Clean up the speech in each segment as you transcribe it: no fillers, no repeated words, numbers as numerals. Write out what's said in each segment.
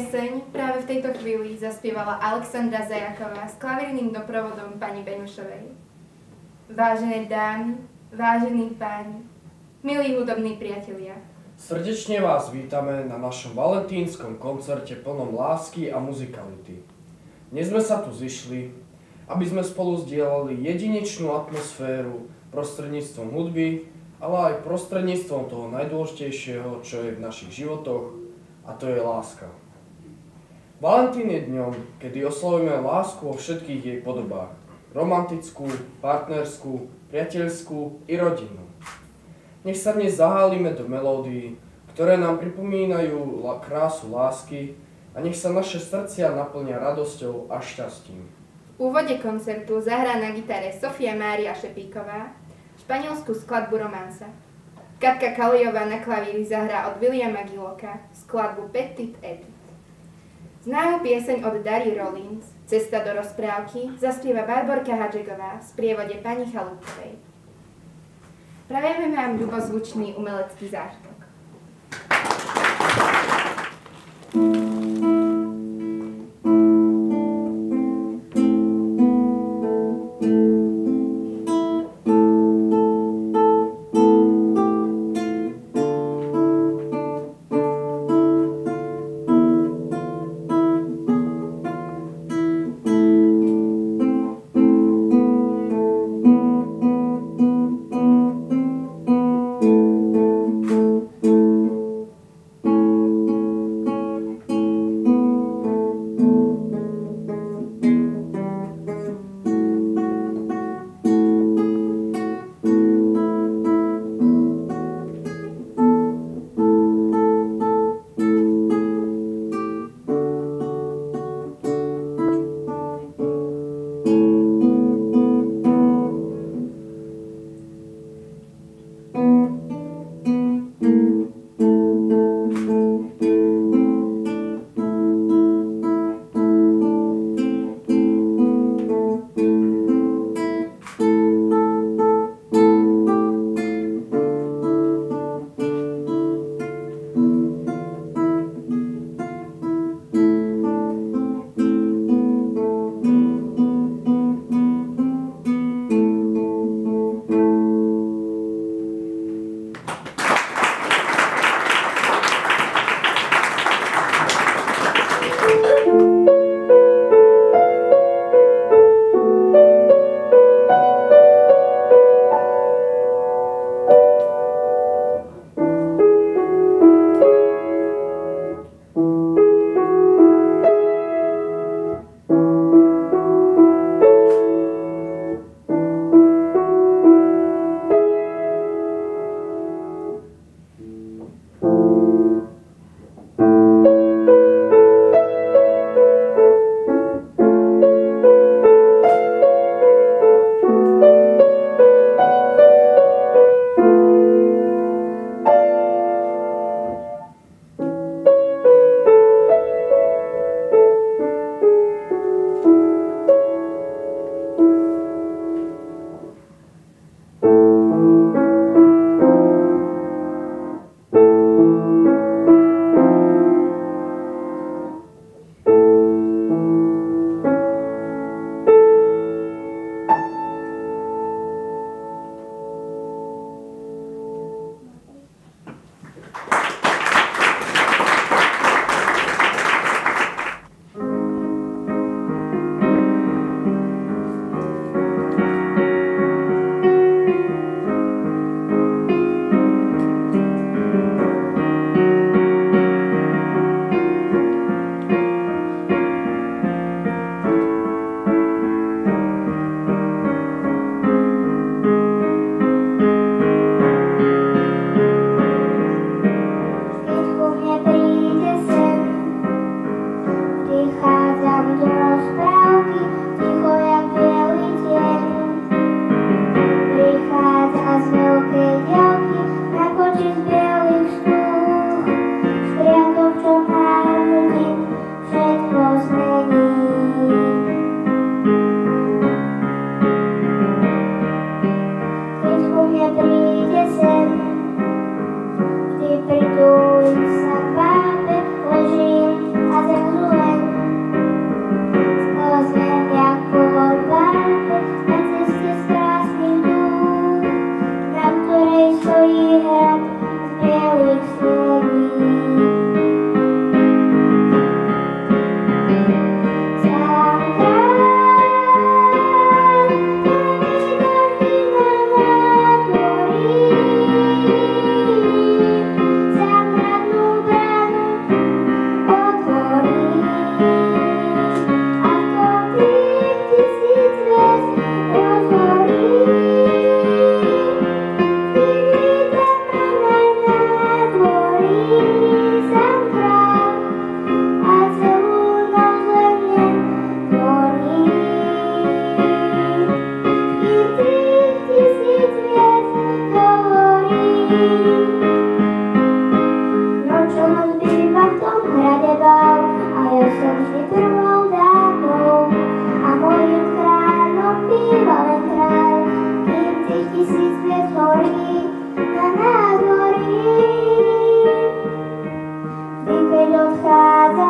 pieseň práve v tejto chvíli zaspievala Alexandra Zajaková s klavírnym doprovodom pani Benušovej. Vážené dámy, vážení páni, milí hudobní priatelia. Srdečne vás vítame na našom valentínskom koncerte plnom lásky a muzikality. Dnes sme sa tu zišli, aby sme spolu zdieľali jedinečnú atmosféru prostredníctvom hudby, ale aj prostredníctvom toho najdôležitejšieho, čo je v našich životoch, a to je láska. Valentín je dňom, kedy oslavujeme lásku vo všetkých jej podobách. Romantickú, partnerskú, priateľskú i rodinnú. Nech sa dnes zahálime do melódií, ktoré nám pripomínajú krásu lásky a nech sa naše srdcia naplnia radosťou a šťastím. V úvode koncertu zahrá na gitare Sofia Mária Šepíková španielsku skladbu Romansa. Katka Kaliová na klavíri zahrá od Williama Gillocka skladbu Petit Edith. Známu pieseň od Dary Rollins Cesta do rozprávky zaspieva Barborka Hadžegová v sprievode pani Chalúbkovej. Prajeme vám ľubozvučný umelecký zážitok.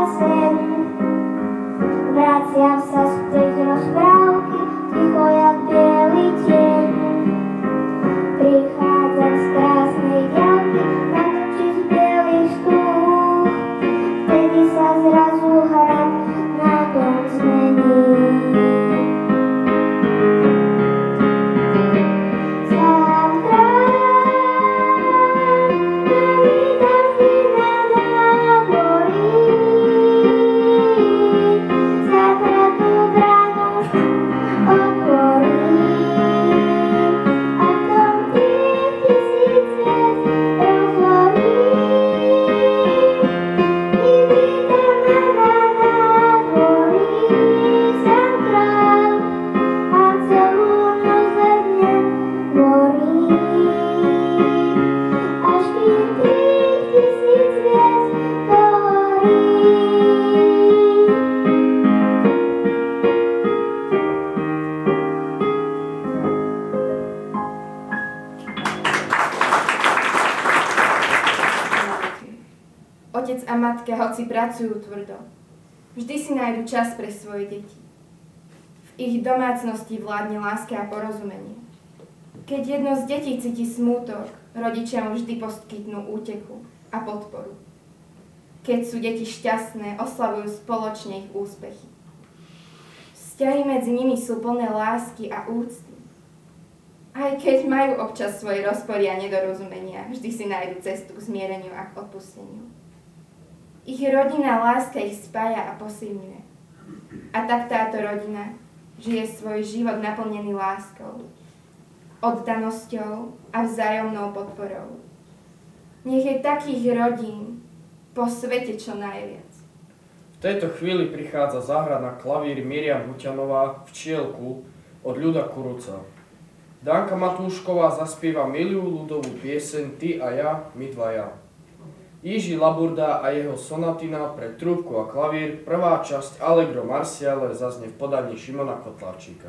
sen. Vraciam sa späť rozprávky, ticho jak bielý tieň. Prichádzam z krásnej diaľky, natočiť bielých stúch. Vtedy sa zrazu hrad na dom zmení. Otec a matka, hoci pracujú tvrdo, vždy si nájdu čas pre svoje deti. V ich domácnosti vládne láska a porozumenie. Keď jedno z detí cíti smútok, rodičia mu vždy poskytnú úteku a podporu. Keď sú deti šťastné, oslavujú spoločne ich úspechy. Vzťahy medzi nimi sú plné lásky a úcty. Aj keď majú občas svoje rozpory a nedorozumenia, vždy si nájdu cestu k zmiereniu a k odpusteniu. Ich rodinná láska ich spája a posilňuje. A tak táto rodina žije svoj život naplnený láskou, oddanosťou a vzájomnou podporou. Nech je takých rodín po svete čo najviac. V tejto chvíli prichádza zahrať na klavír Miriam Huťanová Včielku od Ľuda Kuruca. Danka Matúšková zaspieva milú ľudovú pieseň Ty a ja, my dvaja. Jiří Laburda a jeho sonatina pre trúbku a klavír, prvá časť Allegro Marciale zaznie v podaní Šimona Kotlarčíka.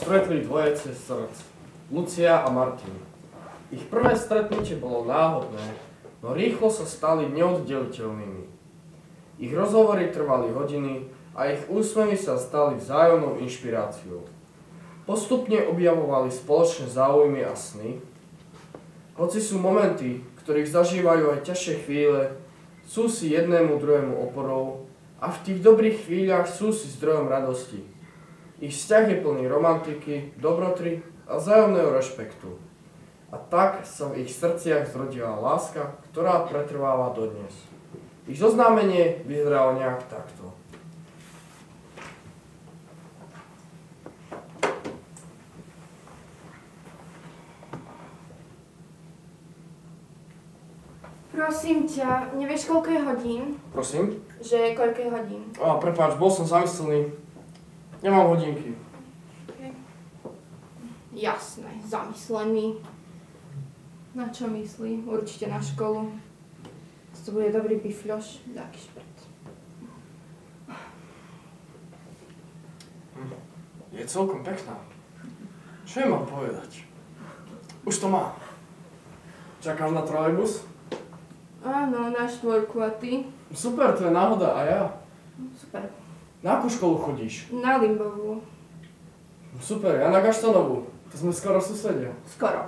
stretli dvoje cez srdc, Lucia a Martin. Ich prvé stretnutie bolo náhodné, no rýchlo sa stali neoddeliteľnými. Ich rozhovory trvali hodiny a ich úsmevy sa stali vzájomnou inšpiráciou. Postupne objavovali spoločné záujmy a sny. Hoci sú momenty, ktorých zažívajú aj ťažšie chvíle, sú si jednému druhému oporou a v tých dobrých chvíľach sú si zdrojom radosti. Ich vzťah je plný romantiky, dobroty a vzájomného rešpektu. A tak sa v ich srdciach zrodila láska, ktorá pretrváva dodnes. Ich zoznámenie vyzeralo nejak takto. Prosím ťa, nevieš, koľko je hodín? Prosím? Že koľko je hodín? Prepáč, bol som zamyslený. Nemám hodinky. Okay. Jasné, zamyslený. Na čo myslí? Určite na školu. To bude dobrý bifľoš, taký šprt. Je celkom pekná. Čo jej mám povedať? Už to má. Čakáš na trolejbus? Áno, na 4 a ty? Super, to je náhoda a ja. Super. Na akú školu chodíš? Na Limbovú. Super, ja na Gaštanovú. To sme skoro susedia. Skoro.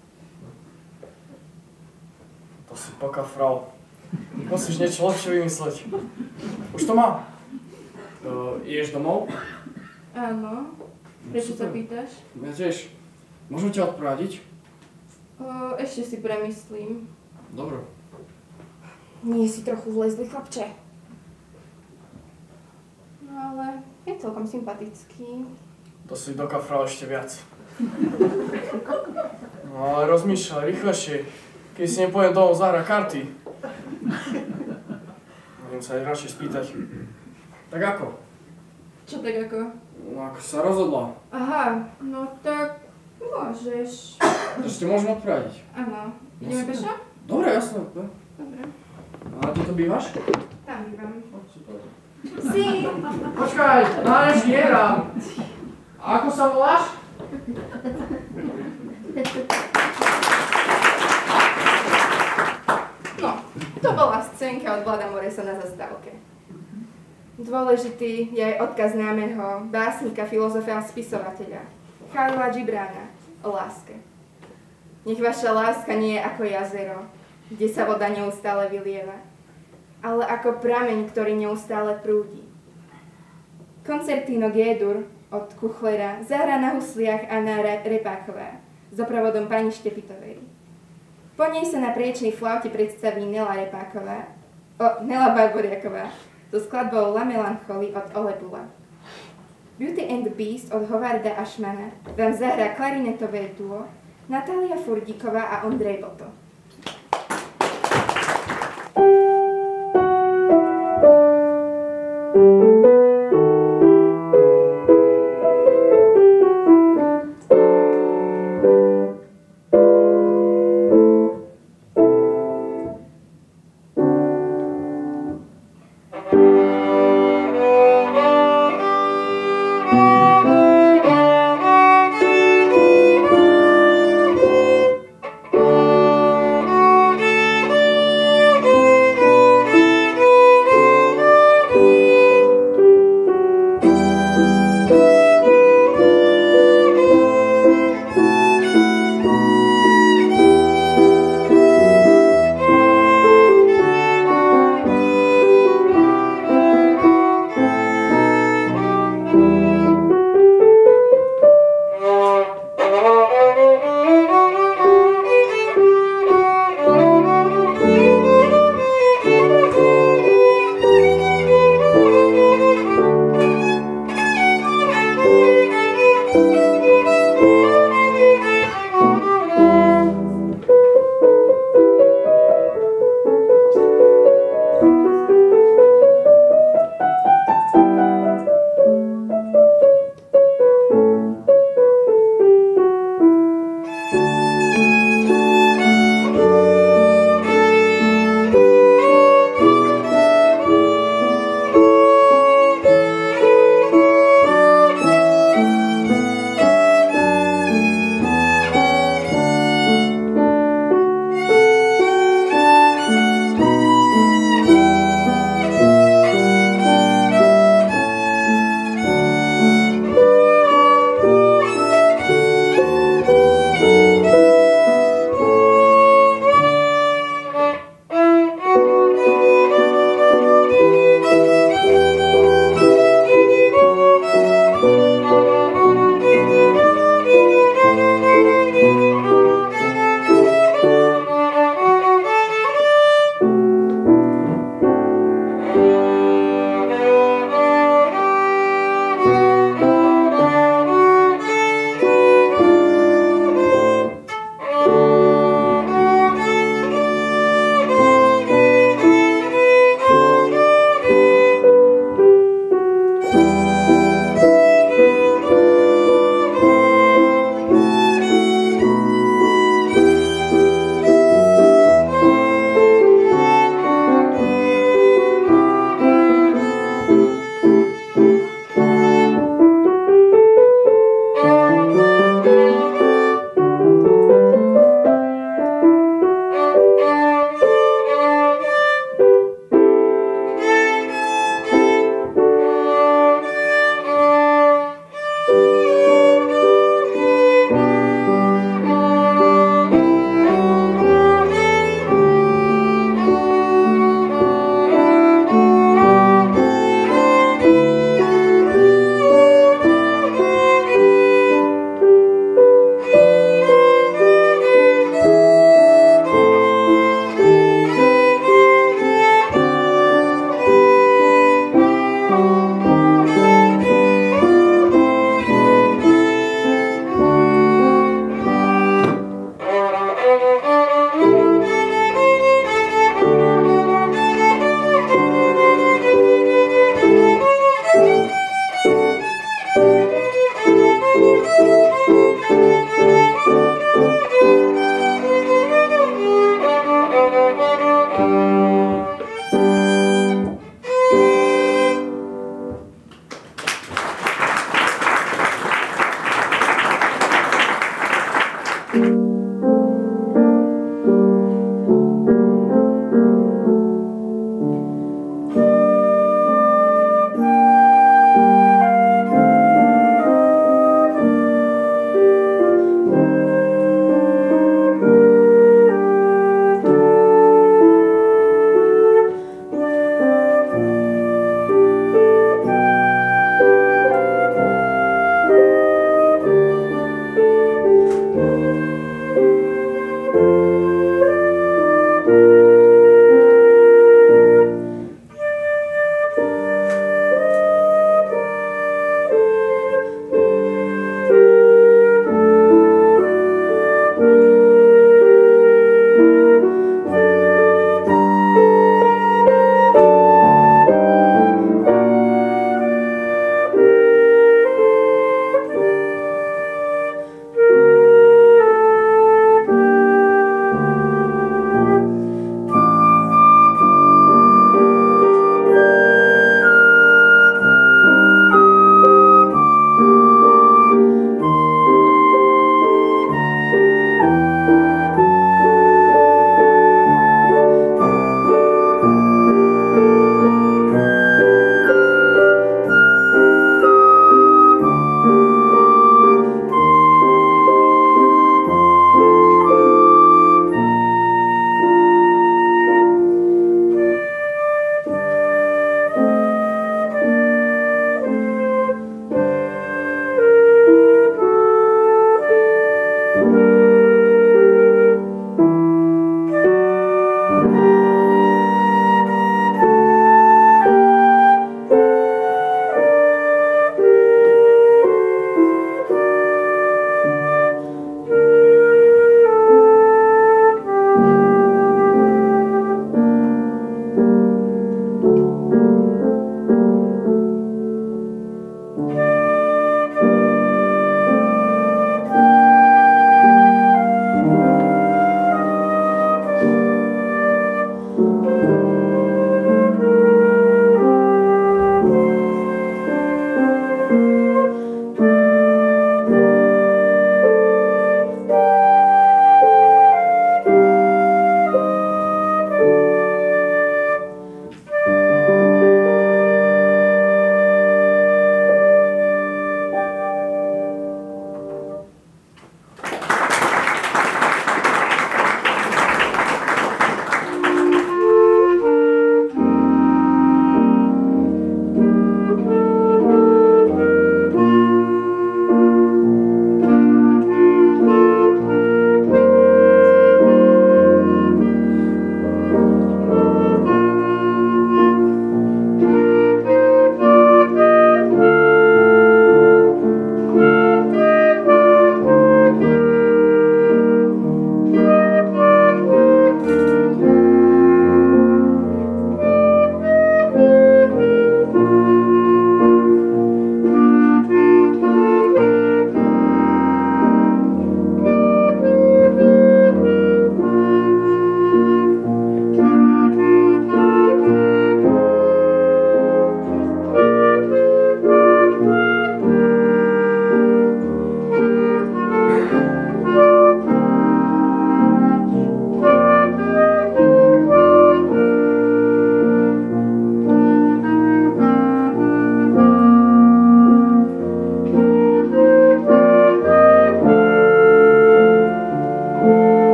To si pokafral. Musíš niečo lepšie vymysleť. Už to mám. Ideš domov? Áno. Prečo sa Super. pýtaš? Ja tiež. Môžem ťa odprávadiť? Ešte si premyslím. Dobre. Nie si trochu vlezlý, chlapče. No ale je celkom sympatický. To si dokafral ešte viac. No ale rozmýšľaj rýchlejšie, keď si nepojem domov zahrať karty. Budem sa aj radšej spýtať. Tak ako? Čo tak ako? No ako sa rozhodla? Aha, no tak môžeš. Ešte môžem odpraviť. Áno. Ideme super. pešo? Dobre, jasné. Dobre. A kde to bývaš? Tam bývam. Super. Si! Počkaj, náleží nehrám. A ako sa voláš? No, to bola scénka od Vlada Moresa na zastávke. Dôležitý je aj odkaz známeho básnika, filozofa a spisovateľa Chalila Džibrána o láske. Nech vaša láska nie je ako jazero, kde sa voda neustále vylieva, ale ako prameň, ktorý neustále prúdi. Koncertino G-dur od Kuchlera zahrá na husliach Anna Repáková s doprovodom pani Štepitovej. Po nej sa na priečnej flaute predstaví Nela Barboriaková so skladbou La Melancholie od Ole Bula. Beauty and the Beast od Hovarda Ashmana vám zahrá klarinetové duo Natália Furdíková a Ondrej Boto.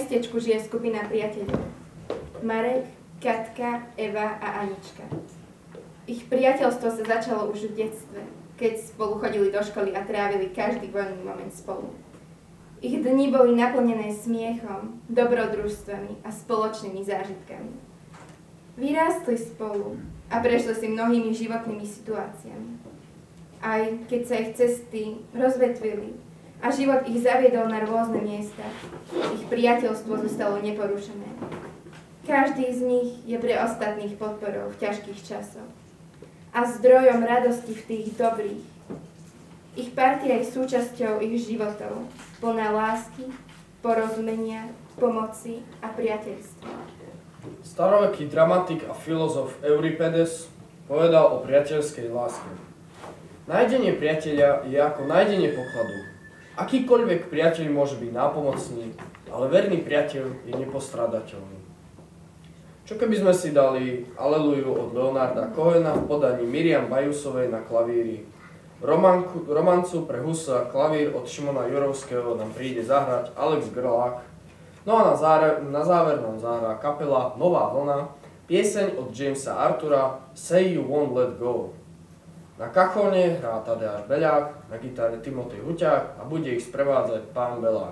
mestečku žije skupina priateľov. Marek, Katka, Eva a Anička. Ich priateľstvo sa začalo už v detstve, keď spolu chodili do školy a trávili každý voľný moment spolu. Ich dni boli naplnené smiechom, dobrodružstvami a spoločnými zážitkami. Vyrástli spolu a prešli si mnohými životnými situáciami. Aj keď sa ich cesty rozvetvili a život ich zaviedol na rôzne miesta, ich priateľstvo zostalo neporušené. Každý z nich je pre ostatných podporou v ťažkých časoch a zdrojom radosti v tých dobrých. Ich partia je súčasťou ich životov, plná lásky, porozumenia, pomoci a priateľstva. Staroveký dramatik a filozof Euripides povedal o priateľskej láske. Nájdenie priateľa je ako nájdenie pokladu. Akýkoľvek priateľ môže byť nápomocný, ale verný priateľ je nepostrádateľný. Čo keby sme si dali Aleluju od Leonarda Cohena v podaní Miriam Bajusovej na klavíri. Romancu pre huso a klavír od Šimona Jurovského nám príde zahrať Alex Grlák. No a na záver nám zahrá kapela Nová vlna, pieseň od Jamesa Artura Say You Won't Let Go. Na kachóne hrá Tadeáš Beľák, na gitare Timotej Huťák a bude ich sprevádzať pán Belák.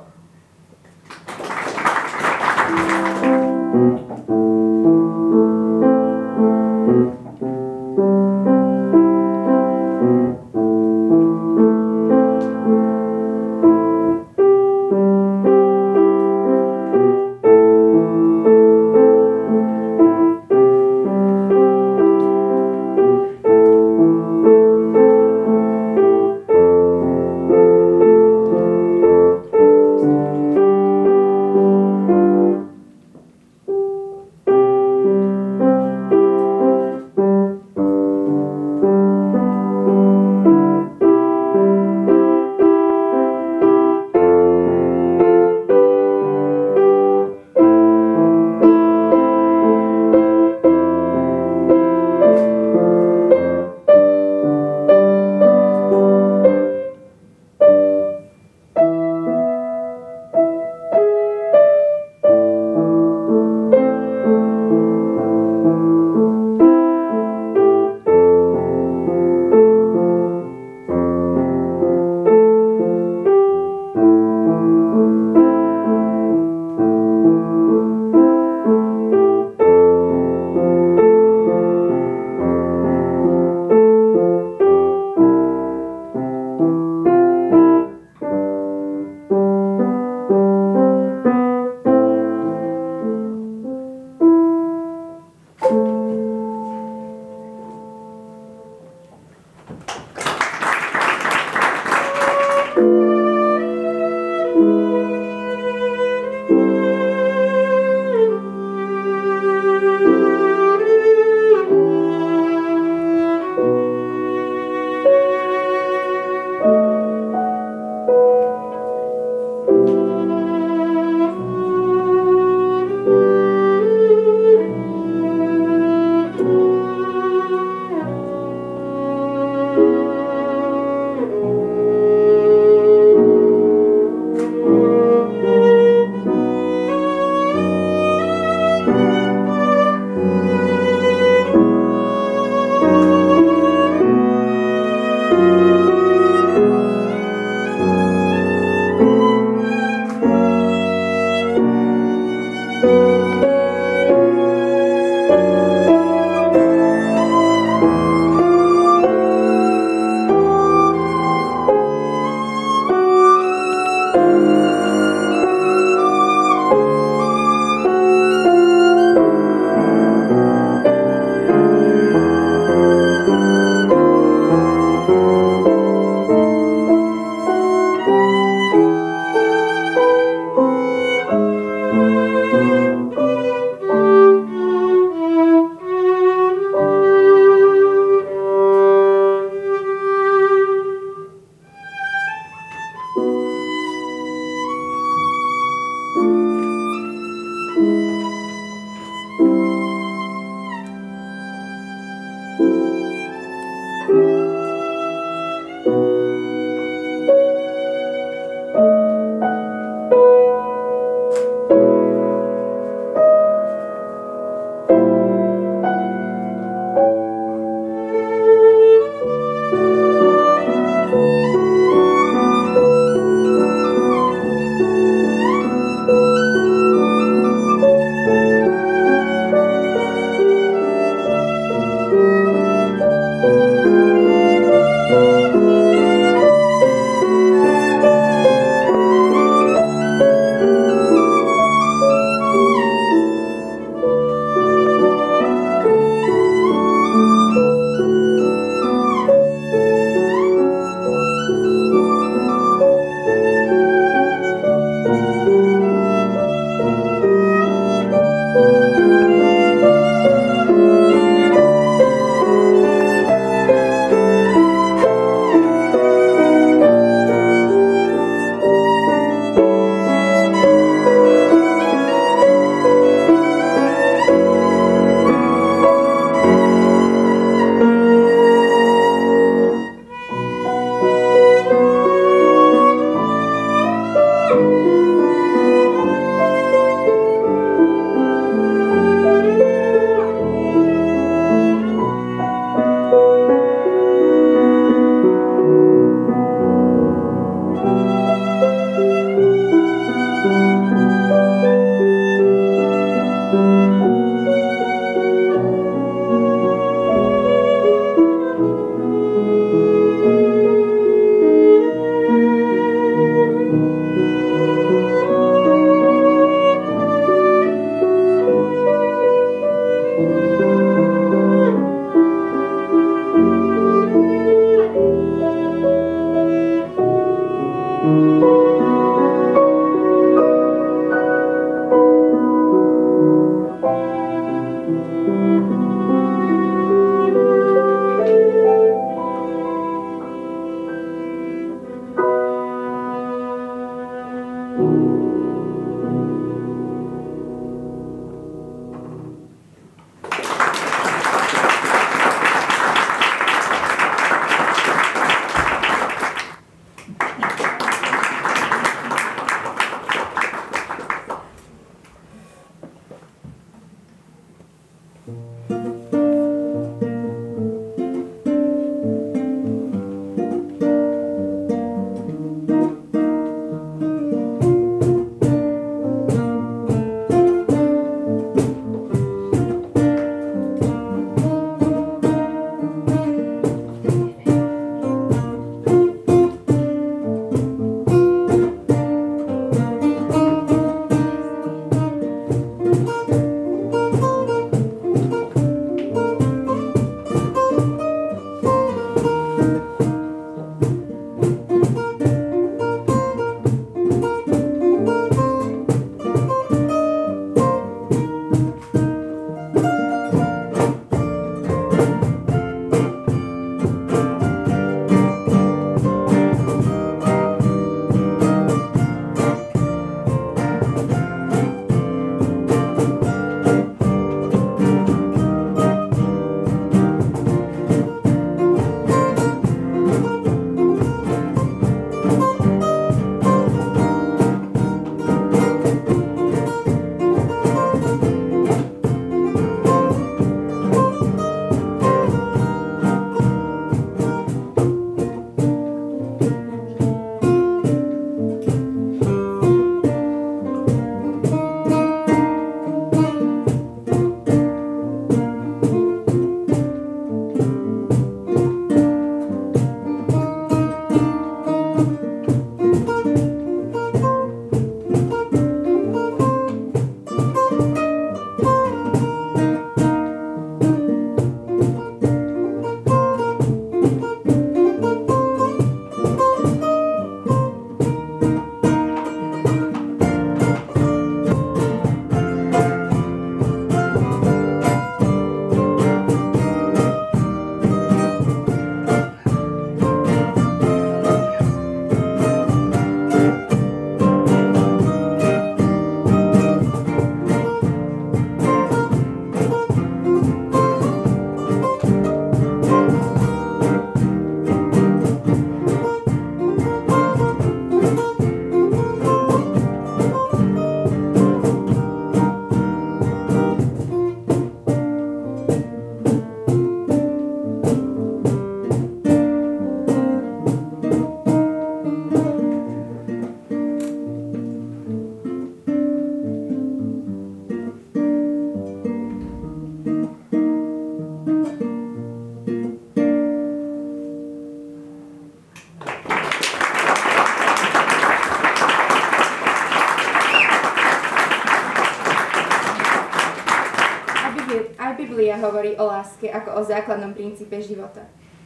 Biblia hovorí o láske ako o základnom princípe života.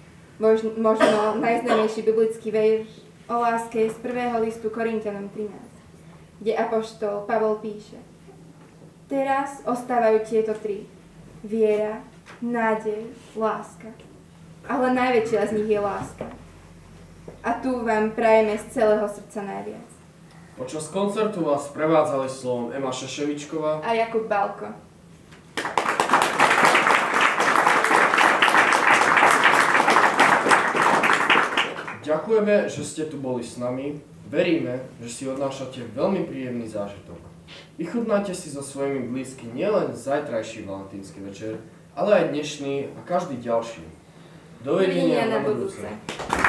Možno najznámejší biblický verš o láske je z 1. listu Korinťanom 13, kde apoštol Pavol píše: Teraz ostávajú tieto tri: viera, nádej, láska. Ale najväčšia z nich je láska. A tu vám prajeme z celého srdca najviac. Počas koncertu vás prevádzali slovom Ema Šeševičková a Jakub Balko. Ďakujeme, že ste tu boli s nami. Veríme, že si odnášate veľmi príjemný zážitok. Vychutnáte si so svojimi blízkymi nielen zajtrajší valentínsky večer, ale aj dnešný a každý ďalší. Dovidenia na budúce.